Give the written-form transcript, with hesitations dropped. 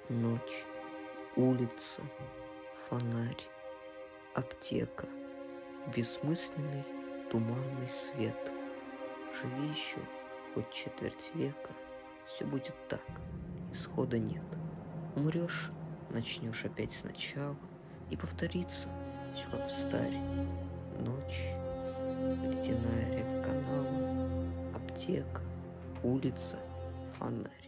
Ночь, улица, фонарь, аптека, бессмысленный туманный свет. Живи еще хоть четверть века, все будет так, исхода нет. Умрешь, начнешь опять сначала, и повторится все как встарь. Ночь, ледяная рябь канала, аптека, улица, фонарь.